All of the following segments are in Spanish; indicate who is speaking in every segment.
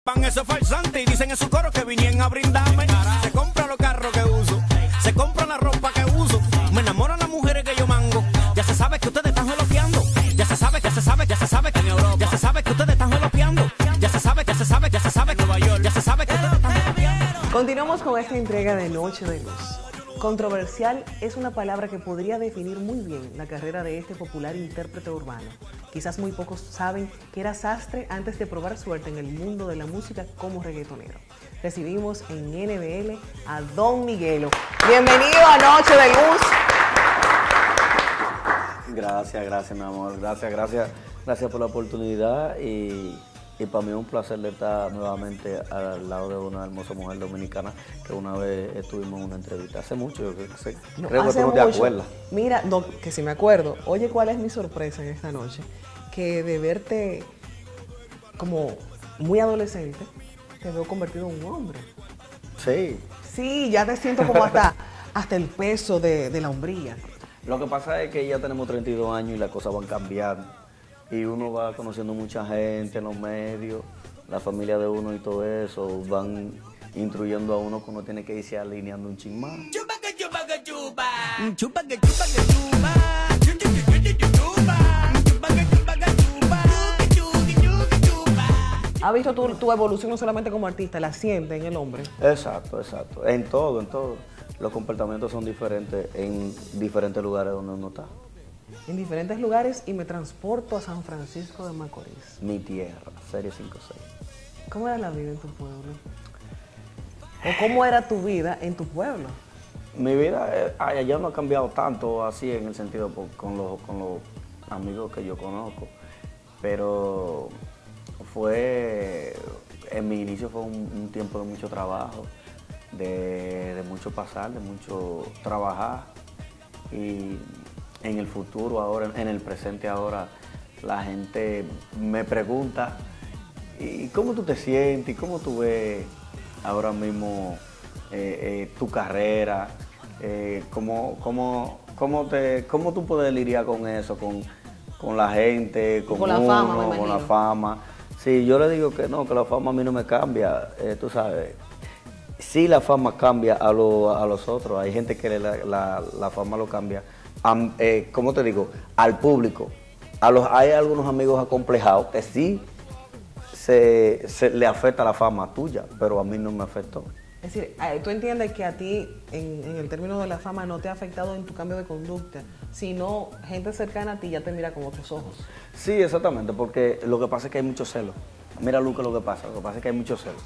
Speaker 1: Van esos farsantes y dicen en su coro que vinieron a brindarme. Se compran los carros que uso, se compran la ropa que uso, me enamoran las mujeres que yo mango. Ya se sabe que ustedes están jolopeando. Ya se sabe que en Europa. Ya se sabe que ustedes están jolopeando. Ya se sabe que Nueva York. Ya se sabe que ustedes están jolopeando.
Speaker 2: Continuamos con esta entrega de Noche de Luz. Controversial es una palabra que podría definir muy bien la carrera de este popular intérprete urbano. Quizás muy pocos saben que era sastre antes de probar suerte en el mundo de la música como reggaetonero. Recibimos en NBL a Don Miguelo. Bienvenido a Noche de Luz.
Speaker 3: Gracias, mi amor. Gracias por la oportunidad y para mí es un placer de estar nuevamente al lado de una hermosa mujer dominicana que una vez estuvimos en una entrevista. Hace mucho, creo que tú no te acuerdas.
Speaker 2: Mira, no, que si me acuerdo. Oye, ¿cuál es mi sorpresa en esta noche? Que de verte como muy adolescente, te veo convertido en un hombre.
Speaker 3: Sí.
Speaker 2: Sí, ya te siento como hasta el peso de la hombría.
Speaker 3: Lo que pasa es que ya tenemos 32 años y las cosas van cambiando. Y uno va conociendo mucha gente en los medios, la familia de uno y todo eso, van instruyendo a uno que uno tiene que irse alineando un chin más.
Speaker 2: ¿Has visto tu evolución no solamente como artista, la siente en el hombre?
Speaker 3: Exacto. En todo. Los comportamientos son diferentes en diferentes lugares donde uno está.
Speaker 2: En diferentes lugares y me transporto a San Francisco de Macorís.
Speaker 3: Mi tierra, Serie 56.
Speaker 2: ¿Cómo era la vida en tu pueblo? ¿O cómo era tu vida en tu pueblo?
Speaker 3: Mi vida allá no ha cambiado tanto así en el sentido con los amigos que yo conozco, pero en mi inicio fue un tiempo de mucho trabajo, de mucho pasar, de mucho trabajar y en el futuro ahora, en el presente ahora, la gente me pregunta ¿y cómo tú te sientes? ¿Cómo tú ves ahora mismo tu carrera? ¿Cómo tú puedes lidiar con eso, con la gente, con
Speaker 2: la
Speaker 3: uno,
Speaker 2: fama, me
Speaker 3: con
Speaker 2: imagino.
Speaker 3: la fama? Sí, yo le digo que no, que la fama a mí no me cambia, tú sabes. Sí, la fama cambia a los otros, hay gente que la fama lo cambia. ¿Cómo te digo? Al público. Hay algunos amigos acomplejados que sí se le afecta la fama tuya, pero a mí no me afectó.
Speaker 2: Es decir, tú entiendes que a ti, en el término de la fama, no te ha afectado en tu cambio de conducta, sino gente cercana a ti ya te mira con otros ojos.
Speaker 3: Sí, exactamente, porque lo que pasa es que hay mucho celo. Mira, Luca, lo que pasa es que hay mucho celo.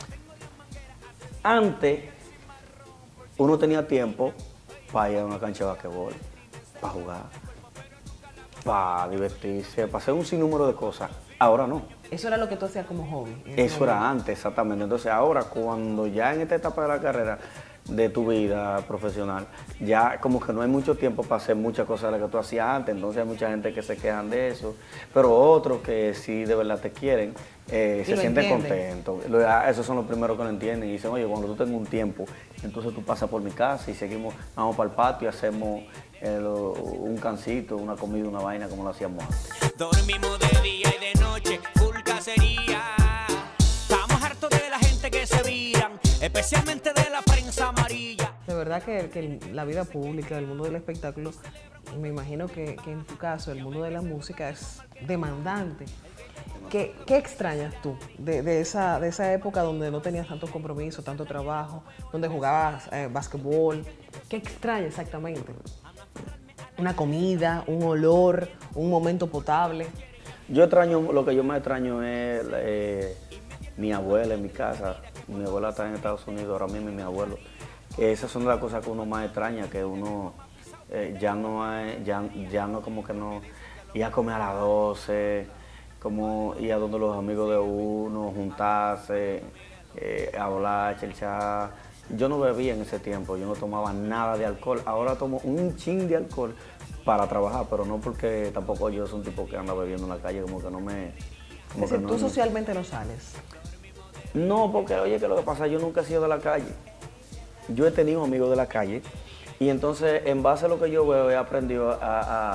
Speaker 3: Antes, uno tenía tiempo para ir a una cancha de basquetbol, para jugar, para divertirse, para hacer un sinnúmero de cosas. Ahora no.
Speaker 2: Eso era lo que tú hacías como hobby.
Speaker 3: Eso era antes, exactamente. Entonces ahora, cuando ya en esta etapa de la carrera de tu vida profesional, ya como que no hay mucho tiempo para hacer muchas cosas de las que tú hacías antes, entonces hay mucha gente que se quejan de eso, pero otros que sí de verdad te quieren, se sienten contentos. Esos son los primeros que lo entienden y dicen, oye, cuando tú tengas un tiempo, entonces tú pasas por mi casa y seguimos, vamos para el patio y hacemos un cancito, una comida, una vaina como lo hacíamos antes.
Speaker 1: Dormimos de día y de noche, full cacería. Estamos hartos de la gente que se viran, especialmente de la prensa amarilla.
Speaker 2: De verdad que la vida pública, el mundo del espectáculo, me imagino que en tu caso el mundo de la música es demandante. ¿Qué extrañas tú de esa época donde no tenías tantos compromisos, tanto trabajo, donde jugabas básquetbol? ¿Qué extrañas exactamente? ¿Una comida, un olor, un momento potable?
Speaker 3: Lo que yo más extraño es mi abuela en mi casa. Mi abuela está en Estados Unidos ahora mismo y mi abuelo. Esas son las cosas que uno más extraña, que uno ya no como que no ir a comer a las 12, como ir a donde los amigos de uno, juntarse, hablar, chelchar. Yo no bebía en ese tiempo, yo no tomaba nada de alcohol. Ahora tomo un chin de alcohol para trabajar, pero no porque tampoco yo soy un tipo que anda bebiendo en la calle, como que no me...
Speaker 2: Es decir, tú socialmente no sales.
Speaker 3: No, porque oye, que lo que pasa, yo nunca he sido de la calle. Yo he tenido amigos de la calle y entonces en base a lo que yo veo he aprendido a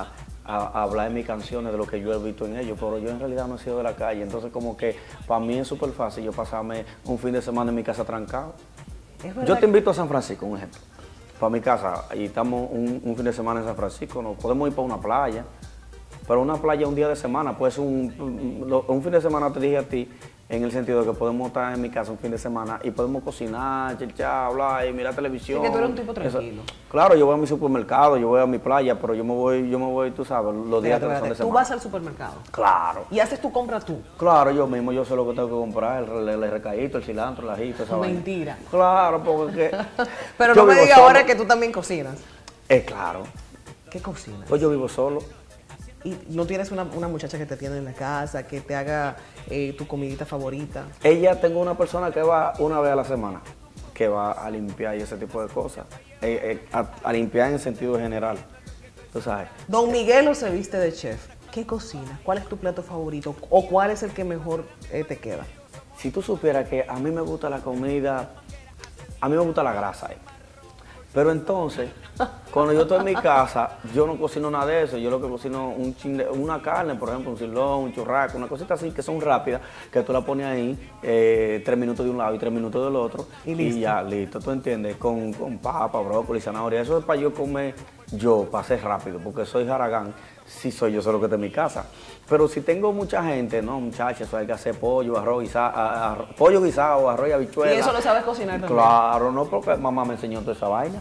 Speaker 3: a hablar en mis canciones de lo que yo he visto en ellos, pero yo en realidad no he sido de la calle, entonces como que para mí es súper fácil yo pasarme un fin de semana en mi casa trancado. Yo te invito a San Francisco, un ejemplo, para mi casa, y estamos un fin de semana en San Francisco, nos podemos ir para una playa, pero una playa un día de semana, pues un fin de semana te dije a ti, en el sentido de que podemos estar en mi casa un fin de semana y podemos cocinar, chichar, hablar y mirar televisión.
Speaker 2: Sí, que tú eres un tipo tranquilo.
Speaker 3: Claro, yo voy a mi supermercado, yo voy a mi playa, pero yo me voy, tú sabes, los días que son de semana.
Speaker 2: Tú vas al supermercado.
Speaker 3: Claro.
Speaker 2: Y haces tu compra tú.
Speaker 3: Claro, yo mismo, yo sé lo que tengo que comprar, el recaíto, el cilantro, el ajito, esa vaina.
Speaker 2: Mentira.
Speaker 3: Claro, porque...
Speaker 2: Pero no me digas ahora que tú también cocinas.
Speaker 3: Claro.
Speaker 2: ¿Qué cocinas?
Speaker 3: Pues yo vivo solo.
Speaker 2: ¿Y no tienes una muchacha que te atienda en la casa, que te haga tu comidita favorita?
Speaker 3: Tengo una persona que va una vez a la semana, que va a limpiar y ese tipo de cosas. A limpiar en sentido general, tú sabes.
Speaker 2: Don Miguelo se viste de chef. ¿Qué cocinas? ¿Cuál es tu plato favorito? ¿O cuál es el que mejor te queda?
Speaker 3: Si tú supieras que a mí me gusta la comida, a mí me gusta la grasa. Pero entonces, cuando yo estoy en mi casa, yo no cocino nada de eso. Yo lo que cocino una carne, por ejemplo, un silón, un churrasco, una cosita así que son rápidas, que tú la pones ahí 3 minutos de un lado y 3 minutos del otro. Y ya, listo, ¿tú entiendes? Con papa, brócoli, zanahoria. Eso es para yo comer, para ser rápido, porque soy jaragán. Sí soy yo solo que está en mi casa. Pero si tengo mucha gente, no, muchachos, eso hay que hacer pollo, arroz guisado, pollo guisado, arroz y habichuela.
Speaker 2: ¿Y eso lo sabes cocinar también?
Speaker 3: Claro, no, porque mamá me enseñó toda esa vaina.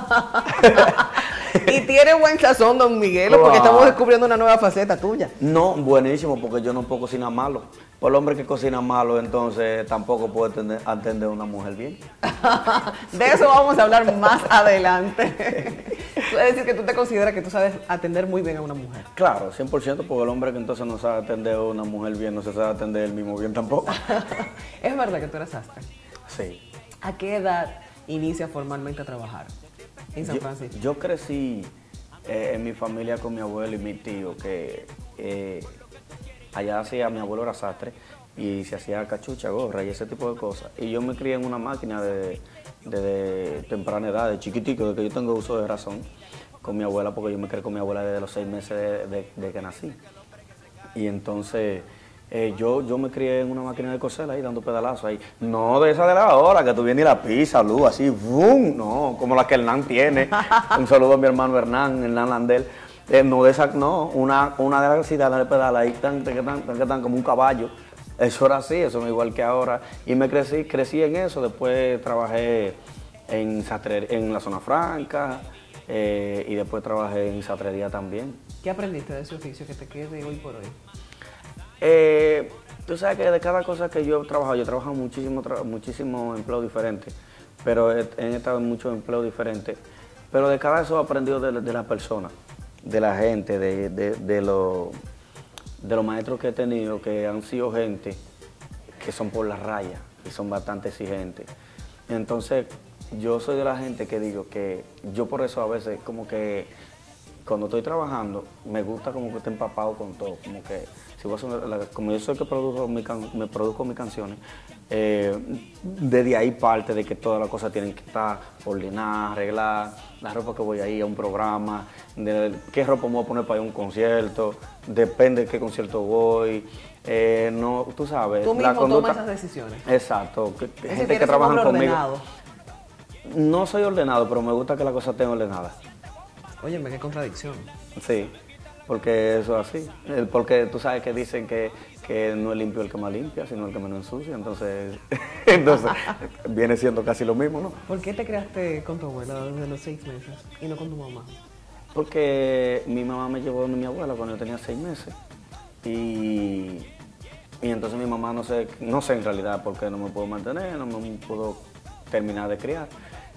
Speaker 2: Y tiene buen sazón, don Miguelo,
Speaker 3: Claro.
Speaker 2: porque estamos descubriendo una nueva faceta tuya.
Speaker 3: No, buenísimo, porque yo no puedo cocinar malo. Por el hombre que cocina malo, entonces tampoco puede atender a una mujer bien.
Speaker 2: De eso vamos a hablar más adelante. Es decir, que tú te consideras que tú sabes atender muy bien a una mujer.
Speaker 3: Claro, 100%, porque el hombre que entonces no sabe atender a una mujer bien, no se sabe atender él mismo bien tampoco.
Speaker 2: Es verdad que tú eres sastre.
Speaker 3: Sí.
Speaker 2: ¿A qué edad inicia formalmente a trabajar en San Francisco?
Speaker 3: Yo crecí en mi familia con mi abuelo y mi tío, que allá mi abuelo era sastre y se hacía cachucha, gorra y ese tipo de cosas. Y yo me crié en una máquina de temprana edad, de chiquitico, de que yo tengo uso de razón, con mi abuela, porque yo me crié con mi abuela desde los 6 meses de que nací. Y entonces yo me crié en una máquina de coser ahí, dando pedalazos ahí. No de esa de la hora, que tú vienes y la pisa, luz, así, ¡boom! No, como la que Hernán tiene. Un saludo a mi hermano Hernán Landel. No de esa, no, una de las ciudades de pedal ahí, tan como un caballo. Eso era así, eso no es igual que ahora. Y me crecí en eso, después trabajé en la zona franca y después trabajé en satrería también.
Speaker 2: ¿Qué aprendiste de ese oficio que te quede hoy por hoy?
Speaker 3: Tú sabes que de cada cosa que yo he trabajado muchísimo empleo diferente, pero he estado en muchos empleos diferentes. Pero de cada eso he aprendido de las personas, de la gente, de los maestros que he tenido, que han sido gente que son por la raya y son bastante exigentes. Entonces, yo soy de la gente que digo que yo por eso a veces como que cuando estoy trabajando me gusta como que esté empapado con todo, como que si voy a hacer como yo soy el que me produzco mis canciones, desde ahí parte de que todas las cosas tienen que estar ordenadas, arregladas, la ropa que voy a ir a un programa, qué ropa me voy a poner para ir a un concierto, depende de qué concierto voy, no, tú sabes.
Speaker 2: Tú mismo tomas esas decisiones.
Speaker 3: Exacto, gente
Speaker 2: que trabaja conmigo. Ordenado.
Speaker 3: No soy ordenado, pero me gusta que las cosas estén ordenadas.
Speaker 2: Óyeme, qué contradicción.
Speaker 3: Sí, porque eso es así. Porque tú sabes que dicen que no es limpio el que más limpia, sino el que menos ensucia. Entonces viene siendo casi lo mismo, ¿no?
Speaker 2: ¿Por qué te creaste con tu abuela desde los 6 meses y no con tu mamá?
Speaker 3: Porque mi mamá me llevó donde mi abuela cuando yo tenía 6 meses. Y entonces mi mamá no sé en realidad por qué no me pudo mantener, no me pudo terminar de criar.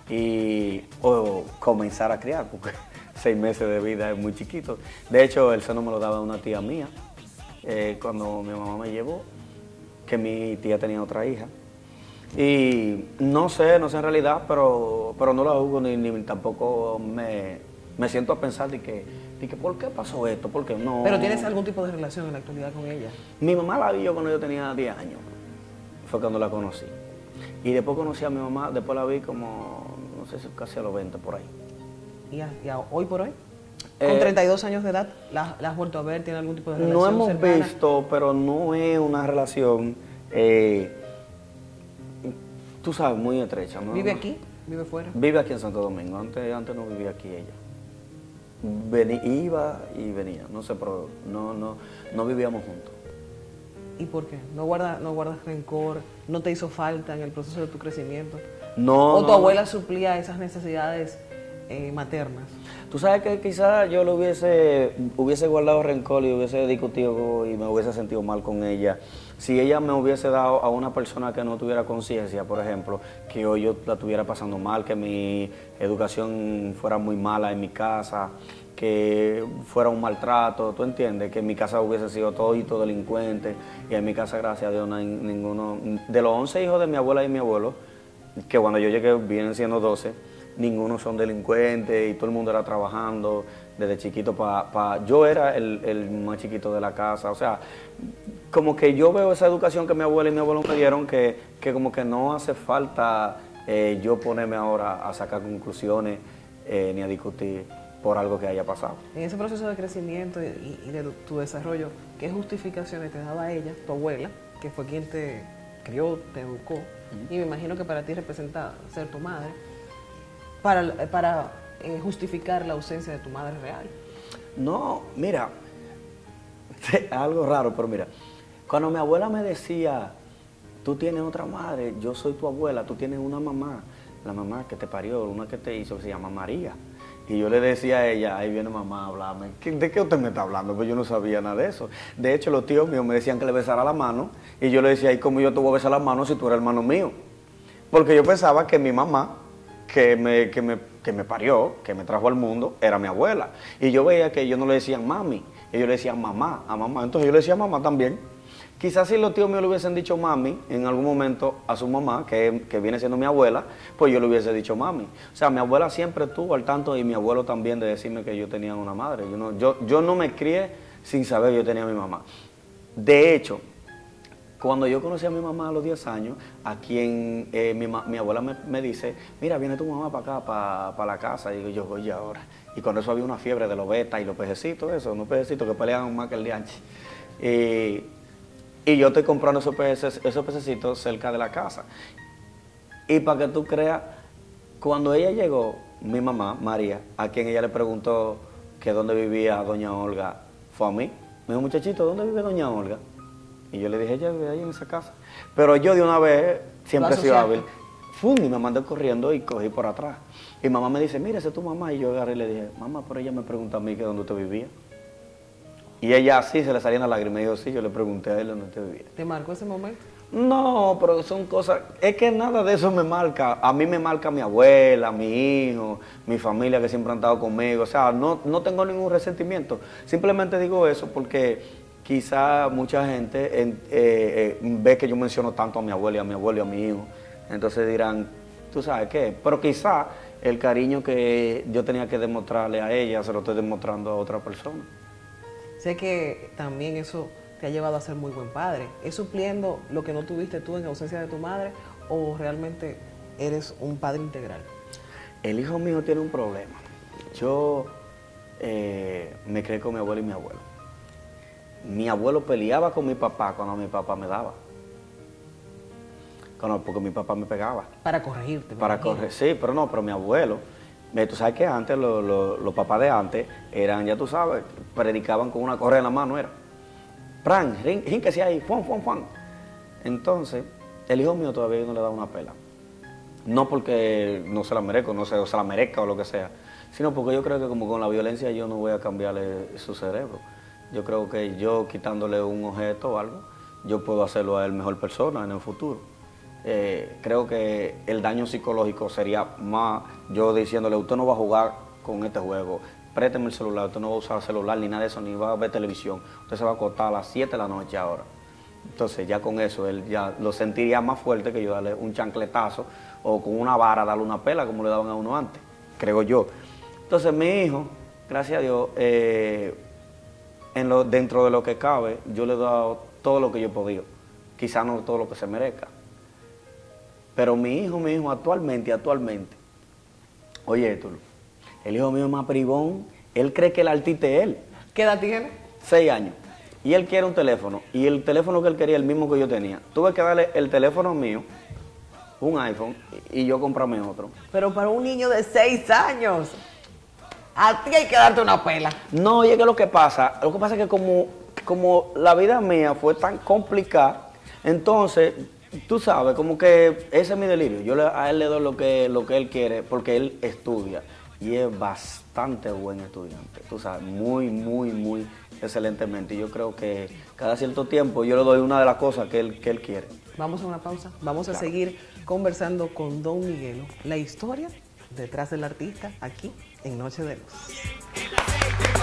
Speaker 3: O comenzar a criar, porque 6 meses de vida es muy chiquito. De hecho, el seno me lo daba una tía mía, cuando mi mamá me llevó, que mi tía tenía otra hija. Y no sé en realidad, pero no la juzgo ni tampoco me siento a pensar de que ¿por qué pasó esto? ¿Por qué no?
Speaker 2: ¿Pero tienes algún tipo de relación en la actualidad con ella?
Speaker 3: Mi mamá la vi yo cuando yo tenía 10 años, fue cuando la conocí. Y después conocí a mi mamá, después la vi como, no sé si casi a los 20 por ahí.
Speaker 2: ¿Y hoy por hoy? Con 32 años de edad, ¿la has vuelto a ver? ¿Tiene algún tipo de relación
Speaker 3: No hemos
Speaker 2: cercana?
Speaker 3: visto, pero no es una relación, tú sabes, muy estrecha. ¿No?
Speaker 2: ¿Vive aquí? ¿Vive fuera?
Speaker 3: Vive aquí en Santo Domingo. Antes no vivía aquí ella. Iba y venía, no sé, pero no vivíamos juntos.
Speaker 2: ¿Y por qué? ¿No guardas rencor? ¿No te hizo falta en el proceso de tu crecimiento?
Speaker 3: No.
Speaker 2: ¿O tu abuela suplía esas necesidades maternas?
Speaker 3: Tú sabes que quizás yo le hubiese guardado rencor y hubiese discutido y me hubiese sentido mal con ella. Si ella me hubiese dado a una persona que no tuviera conciencia, por ejemplo, que hoy yo la estuviera pasando mal, que mi educación fuera muy mala en mi casa, que fuera un maltrato, ¿tú entiendes? Que en mi casa hubiese sido todito delincuente y en mi casa, gracias a Dios, no hay ninguno. De los 11 hijos de mi abuela y mi abuelo, que cuando yo llegué vienen siendo 12, ninguno son delincuentes y todo el mundo era trabajando desde chiquito yo era el más chiquito de la casa, o sea, como que yo veo esa educación que mi abuela y mi abuelo me dieron que como que no hace falta yo ponerme ahora a sacar conclusiones ni a discutir por algo que haya pasado.
Speaker 2: En ese proceso de crecimiento y de tu desarrollo, ¿qué justificaciones te daba ella, tu abuela, que fue quien te crió, te educó, y me imagino que para ti representa ser tu madre, para justificar la ausencia de tu madre real?
Speaker 3: No, mira, algo raro, pero mira, cuando mi abuela me decía, tú tienes otra madre, yo soy tu abuela, tú tienes una mamá, la mamá que te parió, una que te hizo, que se llama María. Y yo le decía a ella, ahí viene mamá a hablarme, ¿de qué usted me está hablando? Pues yo no sabía nada de eso. De hecho, los tíos míos me decían que le besara la mano, y yo le decía, ¿y cómo yo te voy a besar la mano si tú eres hermano mío? Porque yo pensaba que mi mamá, que me parió, que me trajo al mundo, era mi abuela. Y yo veía que ellos no le decían mami, ellos le decían mamá, a mamá. Entonces yo le decía mamá también. Quizás si los tíos míos le hubiesen dicho mami en algún momento a su mamá, que viene siendo mi abuela, pues yo le hubiese dicho mami. O sea, mi abuela siempre estuvo al tanto y mi abuelo también de decirme que yo tenía una madre. Yo no me crié sin saber que yo tenía a mi mamá. De hecho, cuando yo conocí a mi mamá a los 10 años, a quien mi abuela me dice, mira, viene tu mamá para acá, para la casa. Y digo yo, oye, ahora. Y cuando eso había una fiebre de los betas y los pececitos, unos pececitos que peleaban más que el dianche. Y yo estoy comprando esos pececitos cerca de la casa. Y para que tú creas, cuando ella llegó, mi mamá, María, a quien ella le preguntó que dónde vivía doña Olga, fue a mí. Me dijo, muchachito, ¿dónde vive doña Olga? Y yo le dije, ella vive ahí en esa casa. Pero yo de una vez, siempre he sido hábil, y me mandé corriendo y cogí por atrás. Y mamá me dice, mira, esa es tu mamá. Y yo agarré y le dije, mamá, pero ella me pregunta a mí que dónde usted vivía. Y ella así se le salían las lágrimas. Y yo, sí, yo le pregunté a él dónde usted vivía.
Speaker 2: ¿Te marcó ese momento?
Speaker 3: No, pero son cosas, es que nada de eso me marca. A mí me marca mi abuela, mi hijo, mi familia que siempre han estado conmigo. O sea, no tengo ningún resentimiento. Simplemente digo eso porque quizá mucha gente ve que yo menciono tanto a mi abuela y a mi abuelo y a mi hijo. Entonces dirán, ¿tú sabes qué? Pero quizá el cariño que yo tenía que demostrarle a ella se lo estoy demostrando a otra persona.
Speaker 2: Sé que también eso te ha llevado a ser muy buen padre. ¿Es supliendo lo que no tuviste tú en ausencia de tu madre o realmente eres un padre integral?
Speaker 3: El hijo mío tiene un problema. Yo me crié con mi abuelo y mi abuelo. Mi abuelo peleaba con mi papá cuando mi papá me daba. Porque mi papá me pegaba.
Speaker 2: Para corregirte.
Speaker 3: Para corregir, sí, pero mi abuelo, tú sabes que antes, los papás de antes eran, ya tú sabes, predicaban con una correa en la mano, era. Pran, que ahí, Juan. Entonces, el hijo mío todavía no le da una pela. No porque no se la merezca, no se la merezca o lo que sea, sino porque yo creo que como con la violencia yo no voy a cambiarle su cerebro. Yo creo que yo quitándole un objeto o algo, yo puedo hacerlo a él mejor persona en el futuro. Creo que el daño psicológico sería más yo diciéndole, usted no va a jugar con este juego, présteme el celular, usted no va a usar el celular ni nada de eso, ni va a ver televisión, usted se va a acostar a las 7 de la noche ahora. Entonces ya con eso él ya lo sentiría más fuerte que yo darle un chancletazo o con una vara darle una pela como le daban a uno antes, creo yo. Entonces mi hijo, gracias a Dios, dentro de lo que cabe, yo le he dado todo lo que yo he podido, quizás no todo lo que se merezca. Pero mi hijo actualmente, oye, Héctor, el hijo mío es más bribón Él cree que el artista es él.
Speaker 2: ¿Qué edad tiene?
Speaker 3: 6 años. Y él quiere un teléfono. Y el teléfono que él quería es el mismo que yo tenía. Tuve que darle el teléfono mío, un iPhone, y yo comprarme otro.
Speaker 2: Pero para un niño de 6 años, a ti hay que darte una pela.
Speaker 3: No, y es que lo que pasa es que como la vida mía fue tan complicada, entonces, tú sabes, como que ese es mi delirio. Yo a él le doy lo que él quiere, porque él estudia. Y es bastante buen estudiante, tú sabes, muy excelentemente. Y yo creo que cada cierto tiempo yo le doy una de las cosas que él quiere.
Speaker 2: Vamos a una pausa, vamos a seguir conversando con Don Miguelo, la historia detrás del artista, aquí en Noche de Luz.